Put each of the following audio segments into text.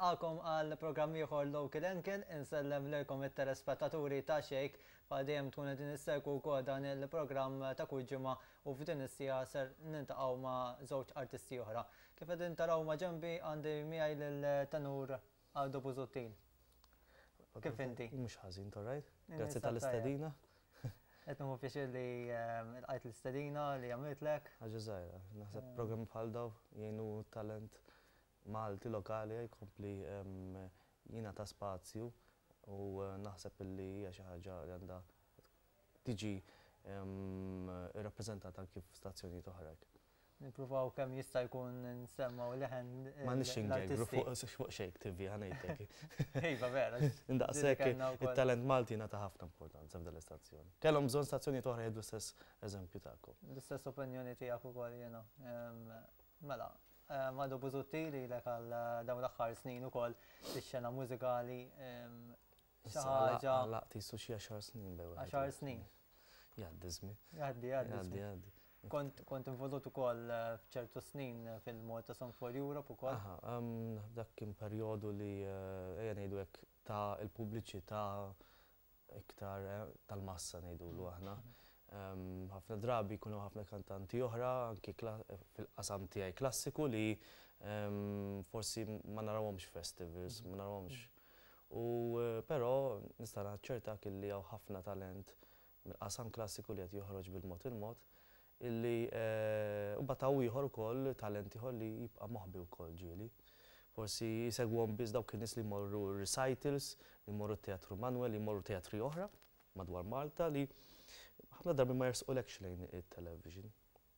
nilqakom għal programm ieħor Local Enken, insellem lilkom it-telespettaturi ta' Xejk dejjem tkun qegħdin issegwu wkoll dan il-programm ta' kull ġimgħa u f'din is-sija ser niltaqgħu ma' żewġ artisti oħra. Kif qegħdin taraw ma' ġenbi għandi miegħi lill-tenur Aldo Busuttil. Kif inti? Mhux ħażin, torrajt? Grazzi tal-istedina. Qed nieħu pjaċir li lqajt l-istedina li għamlitlek. Ħaġa żgħira, naħseb programm bħal daw jgħinu talent Malti lokali jkompli jingħata spazju u naħseb illi hija xi ħaġa li għandha tiġi irrappreżentata anke f'stazzjonijiet oħra. Nippruvaw kemm jista' jkun nsemmaw leħen m'għandniex ingegru fuq Xejk TV ħanejtek. Iva vera. Indaqshekk it-talent Malti jingħata ħafna importanza f'dan l-istazzjoni. Kellhom bżonn stazzjonijiet oħra jgħidu l-istess eżempju tagħkom. L-istess opinjoni tiegħek ukoll jiena. Mela, Aldo Busuttil ilek għal dawn l-aħħar snin ukoll fix-xena mużikali xi ħaġa. Laqti su xi 10 snin bew. 10 snin. Jgħaddi żmien. Jgħaddi. Kont involut ukoll f'ċertu snin fil-Malta Song for Europe ukoll. Dak kien perjodu li ejja ngħidu hekk ta' il-pubbliċità iktar tal-massa ngħidulu aħna. ħafna drabi jkunu ħafna kantanti oħra, anki fil-qasam tiegħi klassiku li forsi ma narawhomx festivals, ma narawhomx. Però nista' naċċertak illi hawn ħafna talent mill-qasam klassiku li qed joħroġ bil-mod il-mod illi u bataw ieħor ukoll talent ieħor li jibqa' moħbi wkoll ġieli. Forsi jsegwhom biss dawk in-nies li jmorru recitals, li jmorru teatru Manwel, li jmorru teatri oħra madwar Malta li ħafna darbi ma jersqulekx lejn it-television.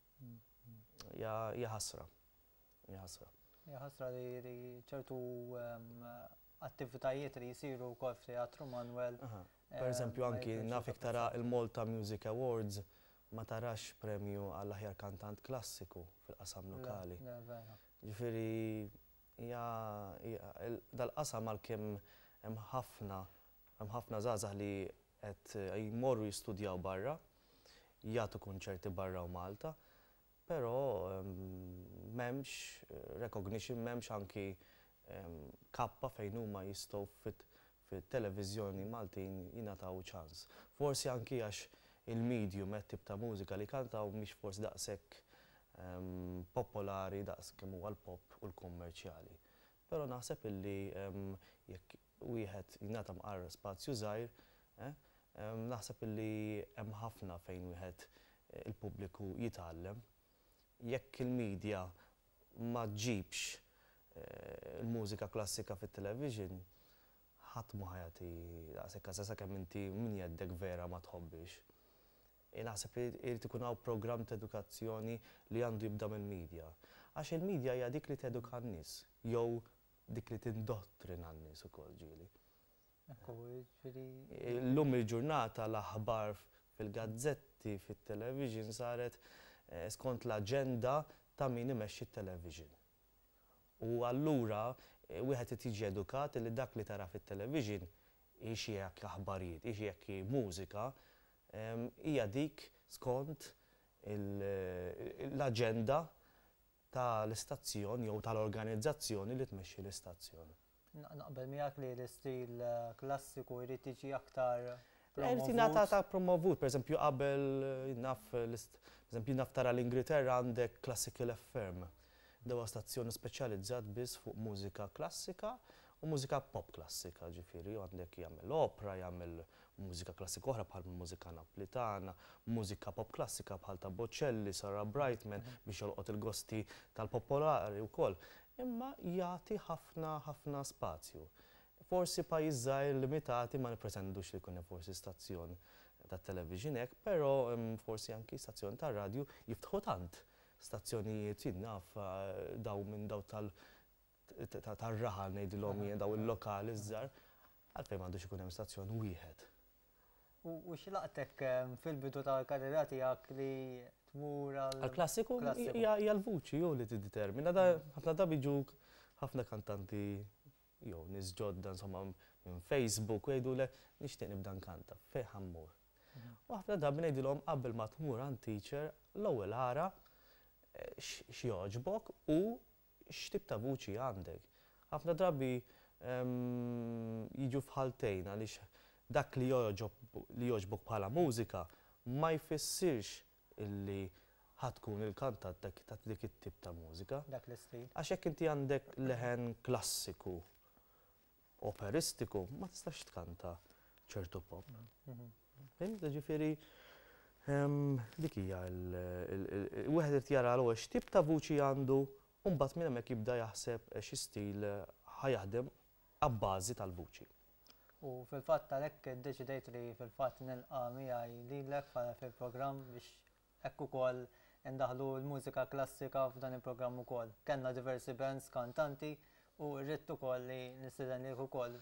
Hija ħasra. Hija ħasra li ċertu attivitajiet li jsiru wkoll f'Teatru Manwel. Pereżempju anki naf tara il-Malta Music Awards ma tarax premju għall aħjar kantant klassiku fil-qasam lokali. Ġifieri dal-qasam għalkemm hemm ħafna żgħażagħ li qed jmorru jistudjaw barra, jagħtu kunċerti barra u Malta, però m'hemmx recognition, m'hemmx anki kappa fejn huma jistgħu fit-televiżjoni Maltin jingħataw ċans. Forsi anki għax il-medium qed tip ta' mużika li kantaw mhix forsi daqshekk popolari daqs kemm huwa l-pop u l-kummerċjali. Però naħseb illi jekk wieħed jingħata mqarr spazju żgħir, naħseb illi hemm ħafna fejn wieħed il-pubbliku jitgħallem. Jekk il-medja ma ġibx il-mużika klassika fit-television, ħadd ma ħajati daqshekk għażasa kemm inti min jeddek vera ma tħobbix. Naħseb li jrid ikun hawn programm ta' edukazzjoni li għandu jibda mill-medja. Għax il-medja hija dik li teduka n-nies jew dik li tindottrina n-nies ukoll ġieli. Llum il-ġurnata l-aħbar fil-gazzetti, fit-television saret skont l-aġenda ta' min imexxi t-television. U allura wieħed irid jiġi edukat li dak li tara fit-television hix jekk aħbarijiet, hix jekk mużika, hija dik skont l-aġenda tal-istazzjon jew tal-organizzazzjoni li tmexxi l-istazzjon. Naqbel miegħek li l-istil klassiku jrid jiġi aktar Jrid jingħata promovut, pereżempju qabel naf tara l-Ingilterra għandek Classical FM. Dewa stazzjoni speċjalizzat biss fuq mużika klassika u mużika pop klassika, ġifieri għandek jagħmel opera, jagħmel mużika klassika oħra bħal mużika napolitana, mużika pop klassika bħal ta' Bocelli, Sarah Brightman biex jolqot il-gosti tal-popolari wkoll. Imma jagħti ħafna spazju. Forsi pajjiż żgħir limitati ma nipretendux li jkun hemm forsi stazzjon tat-television hekk, però forsi anki stazzjon tar-radju jiftħu tant stazzjonijiet naf daw minn daw tar-raħal ngħidilhom daw il-lokali żgħar għalfejn m'għandux ikun hemm stazzjon wieħed. U x'laqtek fil-bidu tal-karriera tiegħek li tmur għall-klassiku hija l-vuċi jew li tiddetermina. Ħafna drabi jiġuk ħafna kantanti jew nies ġodda insomma minn Facebook u jgħidulek nixtieq nibda nkanta fejn ħammur. U ħafna drabi ngħidilhom qabel ma tmur għand teacher l-ewwel ara x'jogħġbok u x'tip ta' vuċi għandek. Ħafna drabi jiġu fħaltejn għaliex dak li jogħġbok bħala mużika ma jfissirx illi ħatkun il-kantant ta' dik it-tip ta' mużika. Dak l-istil. Għax hekk inti għandek leħen klassiku, operistiku, ma tistax tkanta ċertu pop. Ġifieri dik hija wieħed irid jara l x'tip ta' vuċi għandu u mbagħad minn hemmhekk jibda jaħseb xi stil ħajaħdem abbażi tal-vuċi. U fil-fatt għalhekk iddeċidejt li fil-fatt nilqa' miegħi lilek fil-programm biex hekk ukoll indaħlu l-mużika klassika f'dan il-programm ukoll. Kellna diversi bands kantanti u rrid ukoll li nistiednek ukoll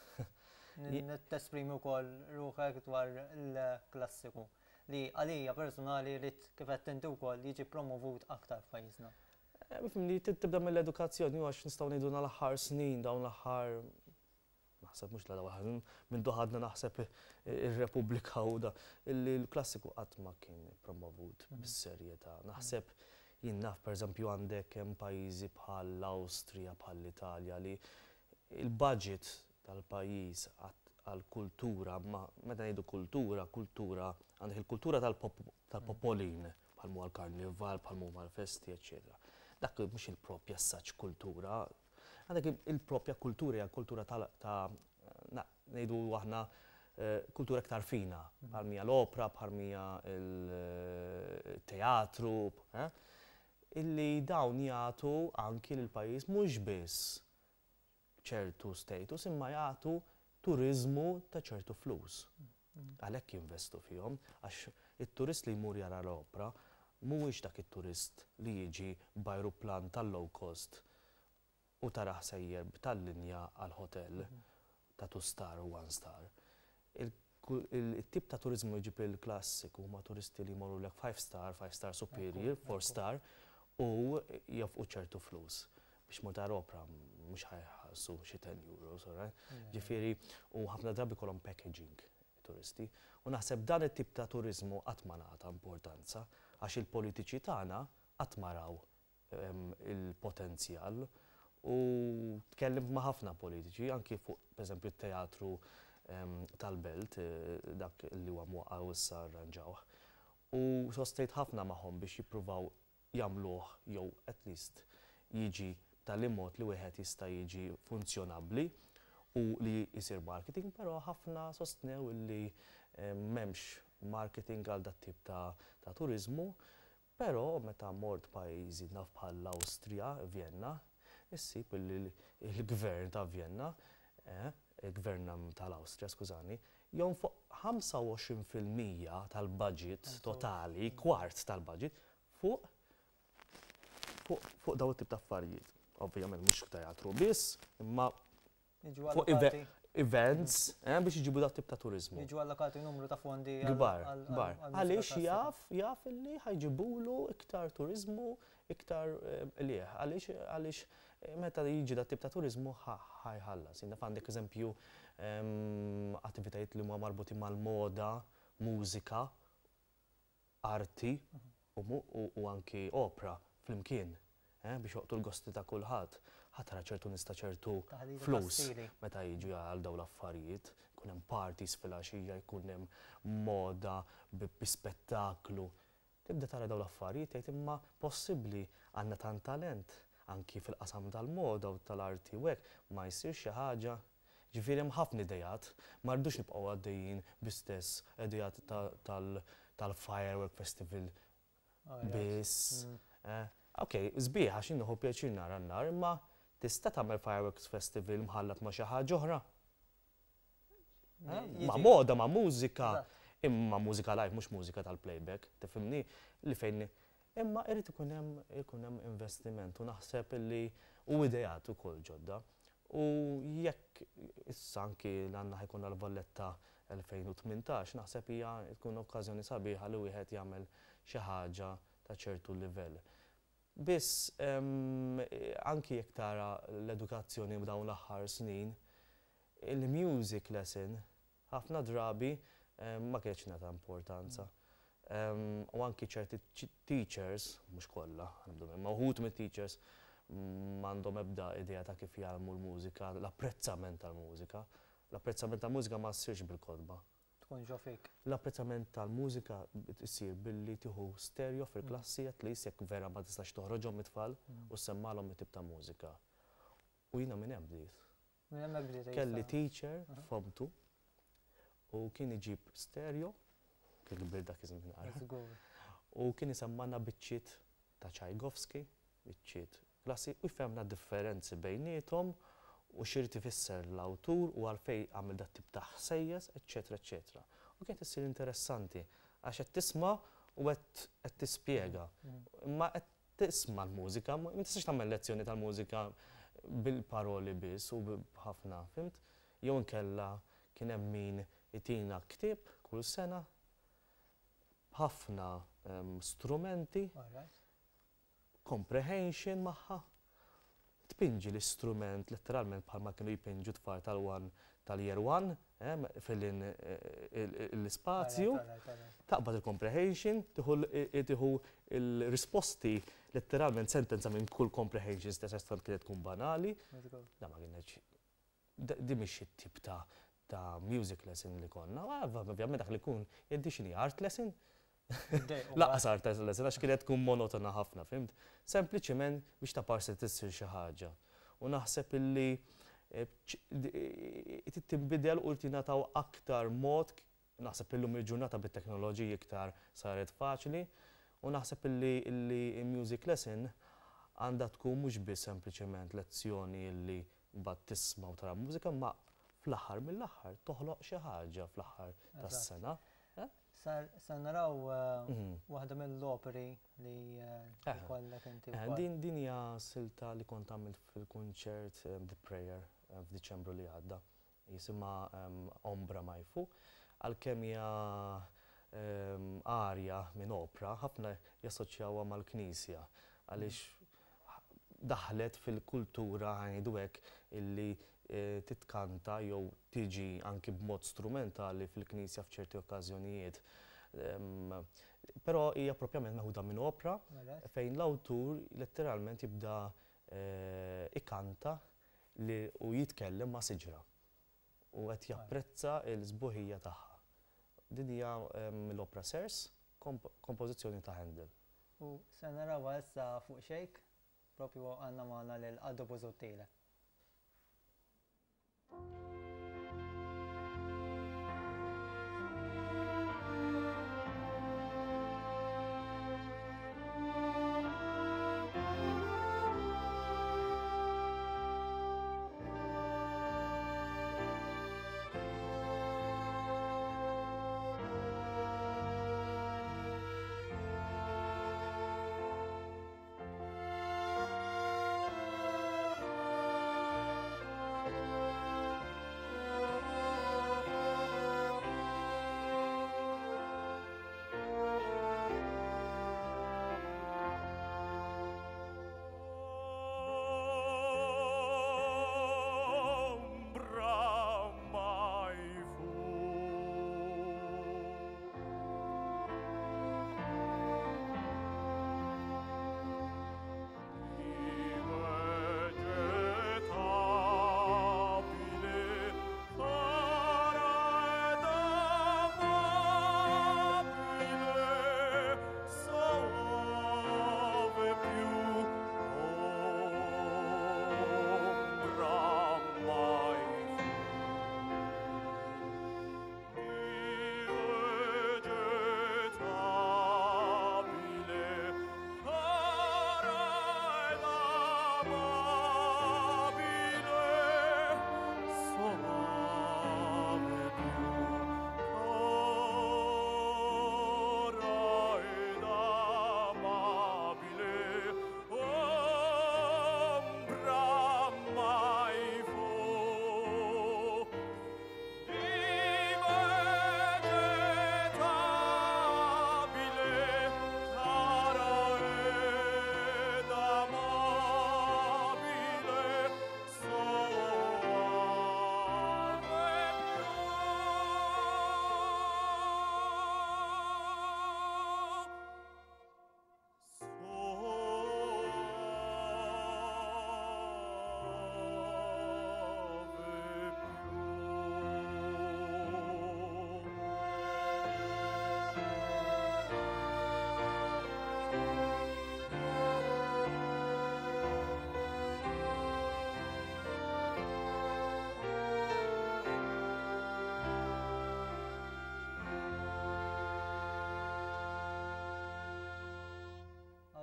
biex tesprimi wkoll ruħek dwar il-klassiku li għalija personali rrid kif qed inti wkoll jiġi promovut aktar f'pajjiżna. Li tibda mill-edukazzjoni għax nistgħu ngħidu l-aħħar snin dawn l-aħħar naħseb mhux l-ewwel minn doħadna naħseb ir-Repubblika u da illi l-klassiku qatt ma kien promovut bis-serjetà. Naħseb jien naf pereżempju għandek hemm pajjiżi bħal l-Awstrija bħall-Italja li il-budget tal-pajjiż għall-kultura, ma meta ngħidu kultura għandek il-kultura tal-popolin bħalmu għall-karnival, bħalmu għall-festi, eċċetera. Dak mhux il-proprja saċ kultura. Għandek il-proprja kultura hija kultura ngħidu aħna kultura iktar fina, bħalmija l-opra, bħalmija il-teatru, illi dawn jagħtu anki lill-pajjiż mhux biss ċertu status imma jagħtu turiżmu ta' ċertu flus. Għalhekk jinvestu fihom għax it-turist li jmur jara l-opra mhuwiex dak it-turist li jiġi b'ajruplan tal-low cost u taraħ sejjer tal-linja għal-hotel ta' 2 star u 1 star. Il-tip ta' turizmu jġib il-klassiku ma' turisti li jmorru lek 5 star, 5 star superior, 4 star u jafqu ċertu flus. Biex mu tar opra mhux ħajħassu xi 10 euros, ġifieri u ħafna drabi kollhom packaging turisti. U naħseb dan it-tip ta' turizmu qatt ma nagħta importanza għax il-politiċi tagħna qatt ma raw il-potenzjal. U tkellimt ma' ħafna politiċi, anki fuq pereżempju t-teatru tal-Belt, dak li huwa mwaqqgħu issa rranġawh. U sostejt ħafna magħhom biex jippruvaw jagħmluh jew at least jiġi tal-imod li wieħed jista' jiġi funzjonabbli u li jsir marketing, però ħafna sostnew li m'hemmx marketing għal dat tip ta' turiżmu, però meta mort pajjiżi naf bħal l-Awstrija, Vienna, issib il-gvern ta' Vienna, il-gvern tal-Awstrija, skużani, jonfoq 25% tal-budget totali, kwart tal-budget, fuq daw it-tip ta' affarijiet. Ovvjament mhux teatru biss, imma fuq events biex iġibu dak tip ta' turizmu. Jiġu allokati numru ta' fondi Gbar. Għaliex jaf li ħajġibulu iktar turizmu, iktar lieħ. Għaliex meta jiġi dak tip ta' turizmu ħajħallas. Naf għandek eżempju attivitajiet li huma marbuti mal-moda, mużika, arti u anki opera flimkien biex joqtu l-gosti ta' kulħadd. Ħatra ċertu nista' ċertu flus meta jiġu għal dawn l-affarijiet, jkun hemm parties fil-għaxija, jkun hemm moda bi spettaklu. Tibda tara dawn l-affarijiet tgħid imma possibbli għandna tant talent anki fil-qasam tal-moda u tal-arti u hekk ma jsir xi ħaġa. Ġifieri hemm ħafna idejat, ma rridux nibqgħu għaddejjin bl-istess idejat tal-firework festival biss. Okej, sbieħ għax inneħu pjaċir nara n-nar, imma tista' tagħmel fireworks festival mħallat ma' xi ħaġa oħra. Ma' moda, ma' mużika, imma mużika live mhux mużika tal-playback, tifhimni li fejn imma irid ikun hemm investiment u naħseb li u idejat ukoll ġodda. U jekk issa anki l-għandna ħajkun l-Valletta 2018 naħseb hija tkun okkażjoni sabiħa li wieħed jagħmel xi ħaġa ta' ċertu livell. Biss anki jekk tara l-edukazzjoni b'dawn l-aħħar snin, il-music lesson ħafna drabi ma kienx nagħta importanza. U anki ċerti teachers, mhux kollha, ma wħud mit-teachers m'għandhom ebda idea ta' kif jagħmlu l-mużika, l-apprezzament tal-mużika. L-apprezzament tal-mużika ma ssirx bil-kodba. Tkun ġo fik. L-apprezzament tal-mużika issir billi tieħu stereo fil-klassi at least jekk vera ma tistax toħroġhom it-tfal u semmalhom it-tip ta' mużika. U jiena minn hemm bdiet. Minn hemmhekk bdiet. Kelli teacher f'Fomtu u kien iġib stereo, kien kbir dak iż-żmien ara. U kien isemmanna biċċiet ta' Tchaikovsky, biċċiet klassi u jfehmna differenzi bejniethom u xirti fisser l-awtur u għalfej għamil dat tip ta' ħsejjes, eccetera, eccetera. U kien issir interessanti għax qed tisma' u qed tispjega. Imma qed tisma' l-mużika, ma tistax tagħmel lezzjoni tal-mużika bil-paroli biss u b'ħafna, fimt? Jew inkella kien hemm min itina ktieb kull sena b'ħafna strumenti, comprehension magħha. Tpinġi l-istrument letteralment bħalma kienu jpinġu tfal tal-year one fil-ispazju, taqbad il-comprehension, tieħu il-risposti letteralment sentenza minn kull comprehension stess kienet tkun banali. Da ma kienx di mhix it-tip ta' music lesson li konna. Ovvjament dak li kun jeddi x'inhi art lesson. Laqas art lesson għax kienet tkun monotona ħafna, fimt? Sempliċement biex ta' parsi tissir xi ħaġa. U naħseb illi tinbidel u tingħataw aktar mod, naħseb illum il-ġurnata bit-teknoloġiji iktar saret faċli, u naħseb illi music lesson għandha tkun mhux biss sempliċement lezzjoni illi mbagħad tisma' u tara mużika, ma fl-aħħar mill-aħħar toħloq xi ħaġa fl-aħħar tas-sena. Sar naraw waħda mill-operi li kollek inti. Din hija silta li kont għamilt fil-kunċert The Prayer f'Diċembru li għadda. Jisimha Ombra Majfu, għalkemm hija arja minn opra, ħafna jassoċjawha mal-Knisja għaliex daħlet fil-kultura ngħidu hekk illi titkanta jew tiġi anki b'mod strumentali fil-Knisja f'ċerti okkażjonijiet. Però hija proprjament meħuda minn opra fejn l-awtur letteralment jibda ikanta u jitkellem ma' siġra u qed japprezza l-sbuħija tagħha. Din hija mill-opra Sers, kompożizzjoni ta' Handel. U se narawha issa fuq Xejk, propju għandna magħna lil Aldo Busuttil.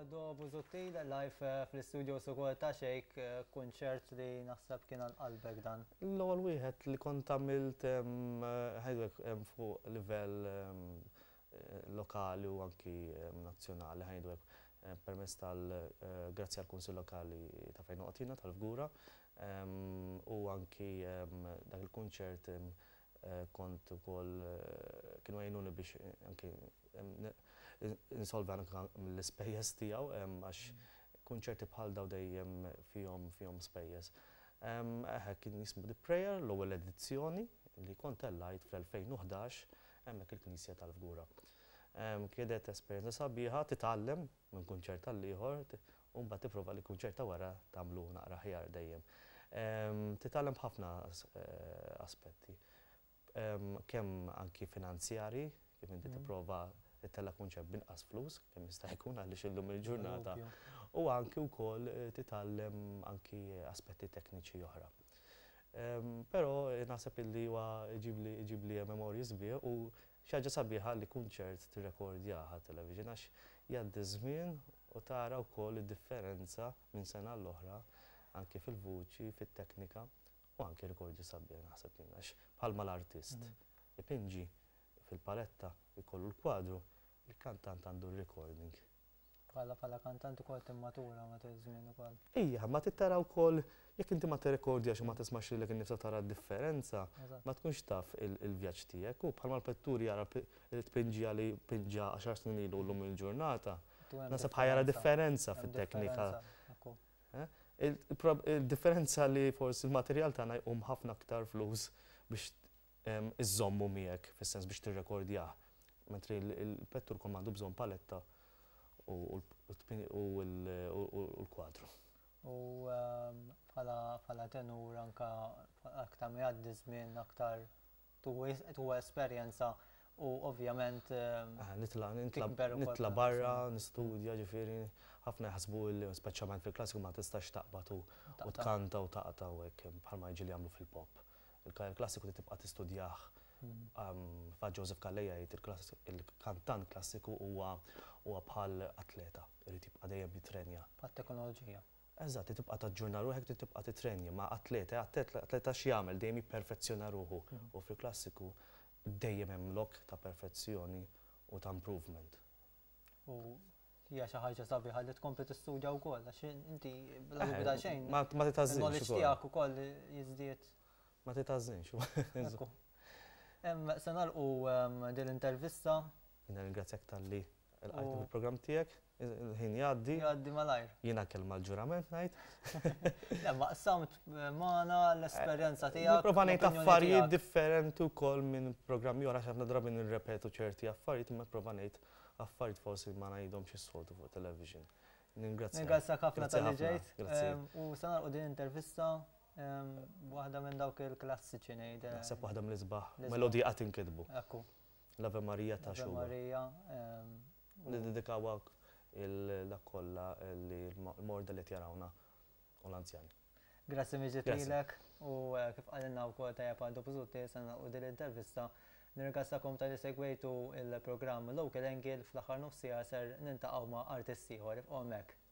Aldo Busuttil live fl-istudio ukoll ta' Xejk, kunċert li naħseb kien għal-qalbek dan. L-ewwel wieħed li kont għamilt ħajdwek fuq livell lokali u anki nazzjonali ħajdwek permezz grazzi għall kunsill Lokali ta' fejn noqgħodina tal-Fgura u anki dak il-kunċert kont ukoll kienu għajnuni biex anki insolvi l-ispejjeż tiegħu għax kunċerti bħal daw dejjem fihom spejjeż. Kien jismu The Prayer, l-ewwel edizzjoni li kont tellajt fl-2011 hemmhekk il-Knisja tal-Fgura. Kienet esperjenza sabiħa titgħallem minn kunċert għal ieħor u mbagħad tipprova li kunċerta wara tagħmlu naqra ħjar dejjem. Titgħallem ħafna aspetti. Kemm anki finanzjarji, kif inti tipprova titella kunċert binqas flus, kemm jista' jkun għaliex illum il-ġurnata. U anki wkoll titgħallem anki aspetti tekniċi oħra. Però naħseb illi huwa iġib li memorji sbieħ u xi ħaġa sabiħa li kunċert tirrekordjaha television għax jgħaddi żmien u tara wkoll id-differenza minn sena l-oħra anki fil-vuċi, fit-teknika u anki rikordi sabiħ naħseb li għax bħalma l-artist ipinġi fil-paletta jkollu l-kwadru, il-kantant għandu r-recording. Bħala kantant ukoll timmatura matul żmien ukoll. Ija, ma tittara wkoll jekk inti ma tirrekordjax u ma tismax lilek innifsek tara d-differenza, ma tkunx taf il-vjaġġ tiegħek u bħalma l-petturi jara il-tpinġija li pinġa 10 snin ilu llum il-ġurnata. Nasab ħajara differenza fit-teknika. Il-differenza li forsi il-materjal tagħna jqum ħafna aktar flus biex iżommu miegħek fis-sens biex tirrekordjah. Mentri il-pettur kol m'għandu bżonn paletta u l-kwadru. U bħala tenur anke aktar ma jgħaddi żmien aktar tu esperjenza u ovvjament nitla barra, nistudja ġifieri ħafna jħassbu li speċjalment fil-klassiku ma tistax taqbad u tkanta u taqta u hekk bħalma jiġi li jagħmlu fil-pop. Il-klassiku li tibqa' tistudjah. Fa' Joseph Kalleja jgħid il-kantant klassiku huwa bħal atleta, irid jibqa' dejjem jitrenja. Bħat-teknoloġija. Eżatt, tibqa' taġġorna ruħek tibqa' titrenja ma' atleta x'jagħmel dejjem jipperfezzjona ruħu u fil-klassiku dejjem hemm lok ta' perfezzjoni u ta' improvement. U hija xi ħaġa sabiħa li tkompli tistudja wkoll għax inti bla dubita xejn. Ma titażżinx. Il-knowledge tiegħek ukoll jiżdied. Ma titażżinx. Se nagħlqu din l-intervista. Ringrazzjak tal-li l-qajt fil-programm tiegħek, il-ħin jgħaddi. Jgħaddi malajr. Jiena kelma l-ġurament ngħid. Ma qsamt magħna l-esperjenza tiegħek. Nipprova ngħid affarijiet differenti wkoll minn programmi oħra ħafna drabi nirrepetu ċerti affarijiet, imma nipprova ngħid affarijiet forsi ma ngħidhomx is-soltu fuq television. Ningrazzjak ħafna tal-li ġejt. U se nagħlqu din l-intervista. Waħda minn dawk il-klassiċi ngħid. Naħseb waħda mill-isbaħ melodija qatt inkitbu. Ekku. L-Ave Marija ta' Xuba. Marija. Li dedikawha dak kollha li l-morda li jarawna u l-anzjani. Grazzi miġitilek u kif qalilna wkoll tajjeb Aldo Busuttil se nagħlqu din l-intervista. Nirgazzakom tal-li segwejtu il-programm Local Angle fl-aħħar nofsija ser nintaqgħu ma' artisti ieħor hemmhekk.